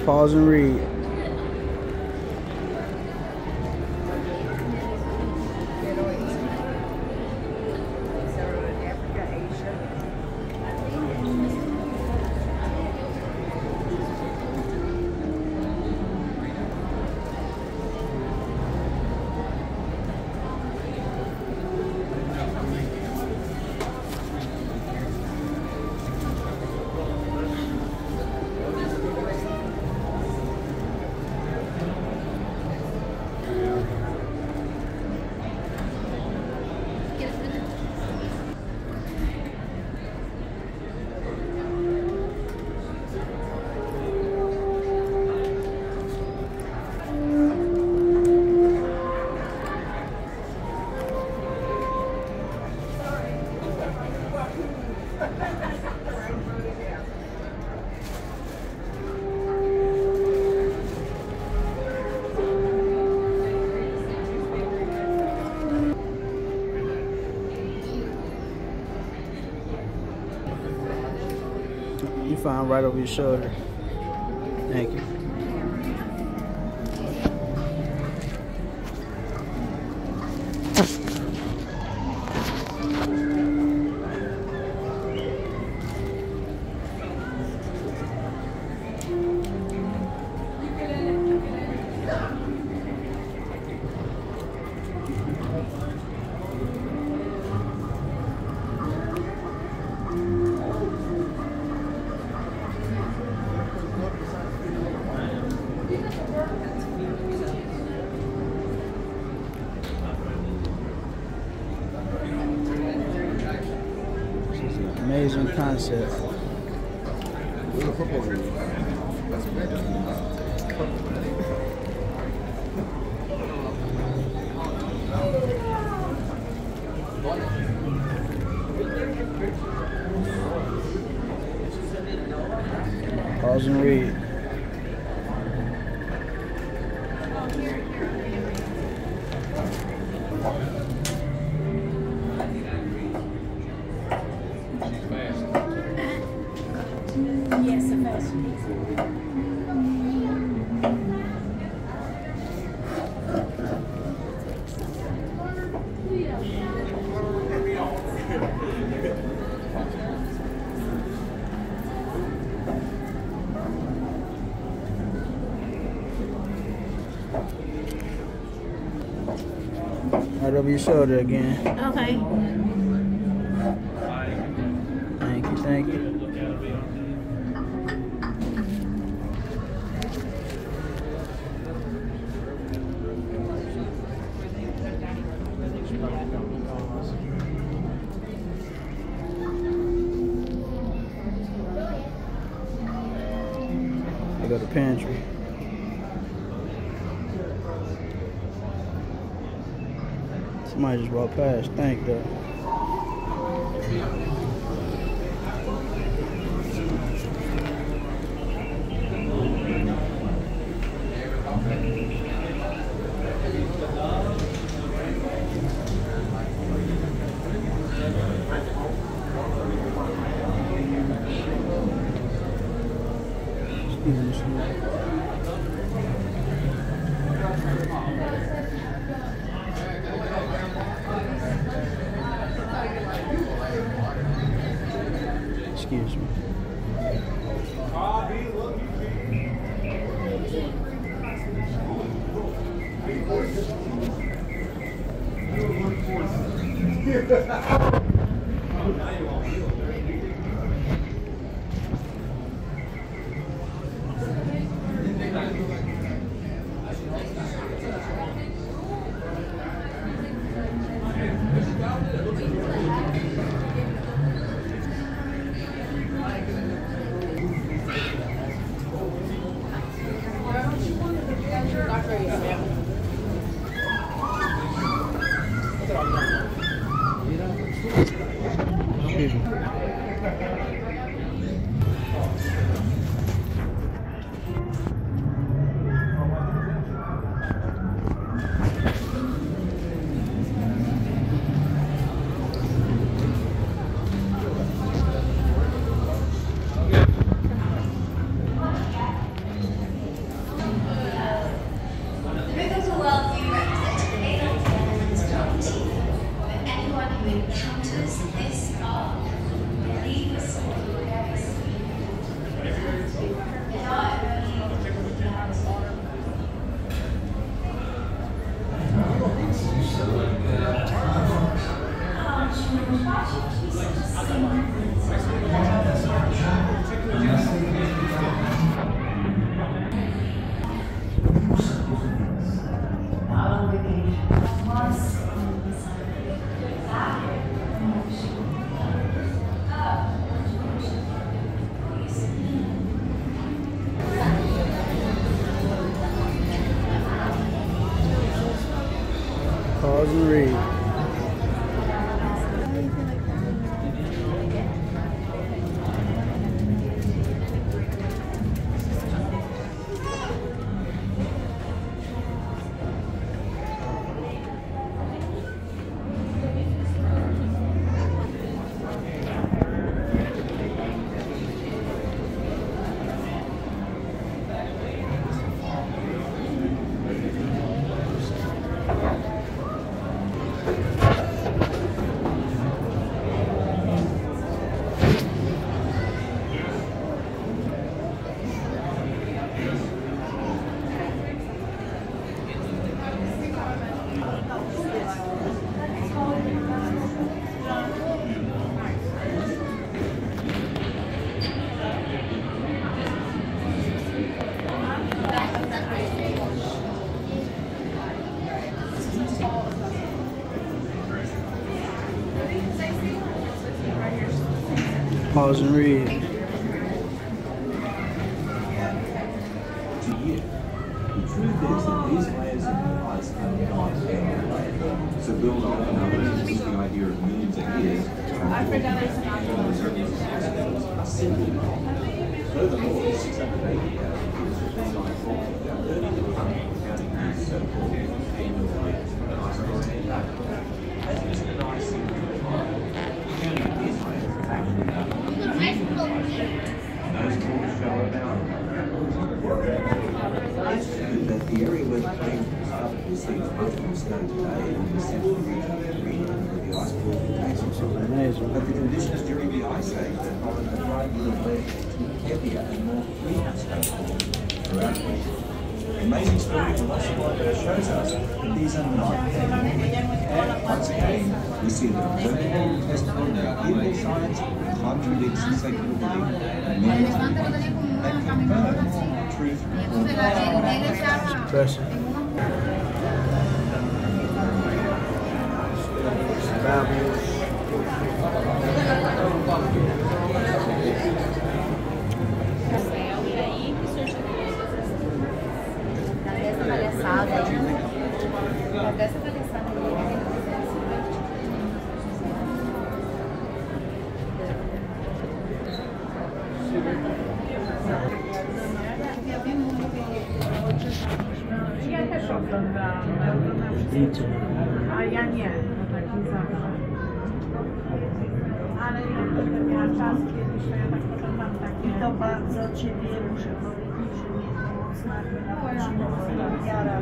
Pause and read. You find right over your shoulder. Thank you. Amazing concept. Pause and read. Yes, a fast Right over your shoulder again. Okay. Thank you, thank you. I go to pantry. Somebody just walked past. Thank God. Excuse me. Excuse me. Excuse me. Pause and read. Pause and read. To you. The truth is that these layers of ice are not there. So build on another existing idea of millions of years are simply wrong. Furthermore, 680,000 years of being on fault without learning to counting these so-called annual layers of ice as is an ice counting these layers is actually done. Those tools show about the area where the plane receives most of the snow today in the central region of the where the ice falls contains some sort of amazing. But the conditions during the ice age that often a great deal of led to heavier and more frequent snowfall throughout the region. The amazing story from Noah'sArk shows us that these are not and once again, we see that observable testimony of biblical science contradicts secular belief and many and confirms truth. Pressure. Ja też oglądałam, a ja nie, no taki zawsze. Ale ja będę miała czas kiedyś, to ja tak oglądam takie. I to bardzo Ciebie muszę powiedzieć, że mnie to mocno wiara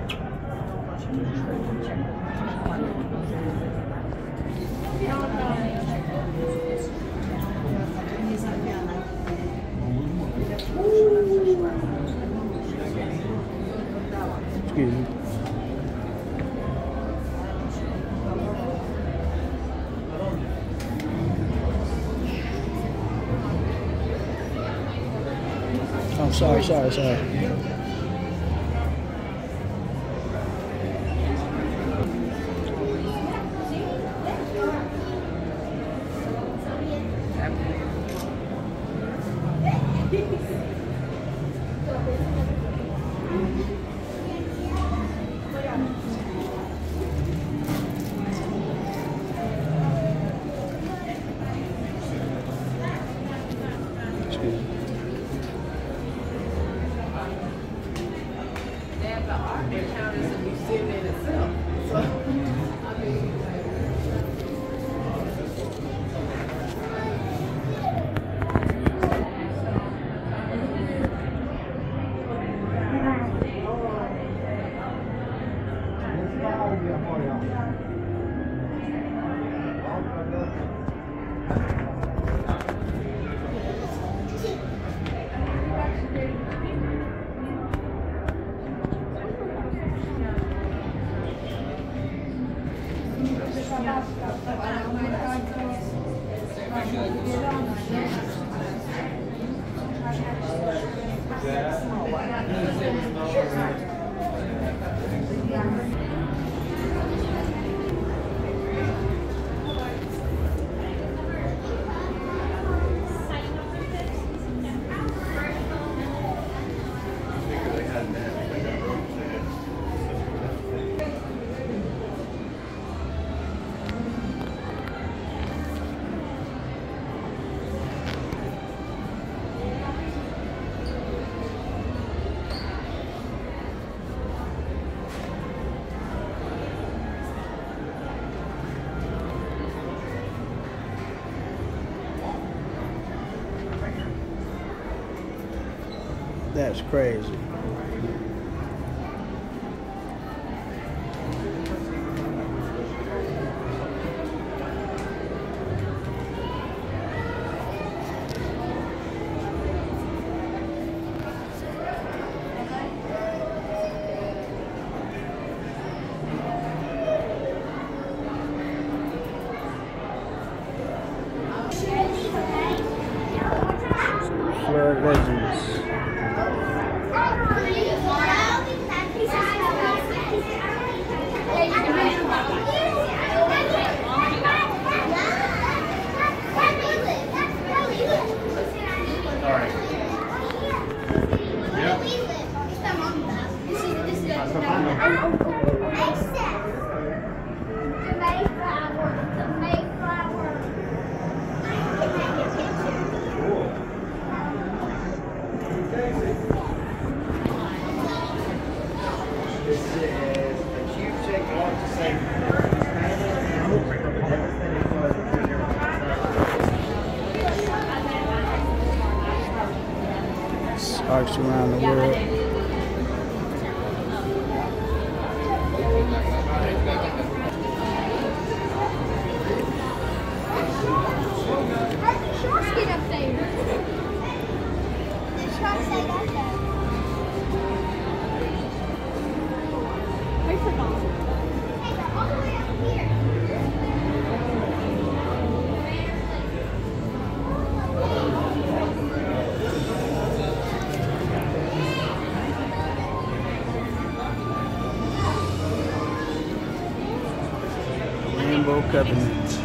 nie zawiana. Excuse me. Oh, sorry. The art account is a museum in itself. So, I mean, That's crazy. Flood legends. Arcs around the world. How did the sharks get up there? The sharks they got there. Wait for them. Hey, they're all the way up here. Rainbow Covenant.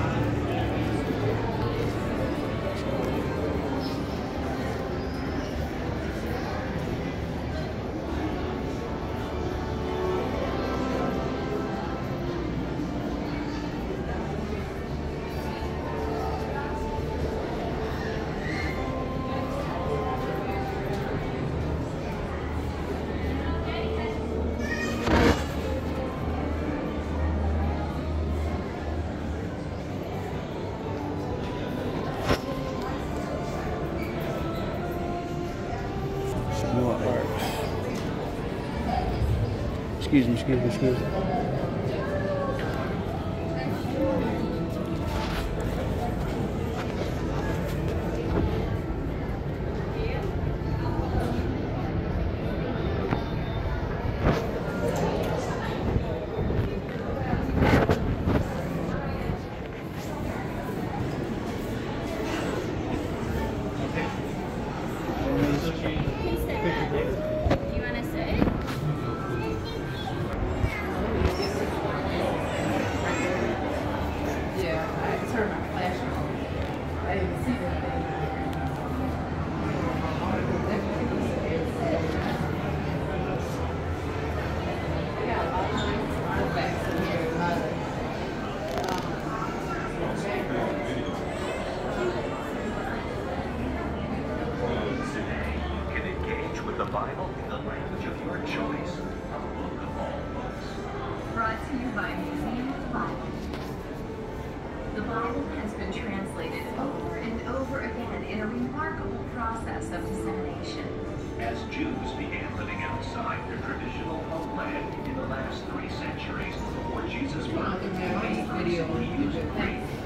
Noah'sArk. Excuse me. The Bible in the language of your choice. A book of all books. Brought to you by Museum of the Bible. The Bible has been translated over and over again in a remarkable process of dissemination. As Jews began living outside their traditional homeland in the last 3 centuries before Jesus' birth, many groups used Greek,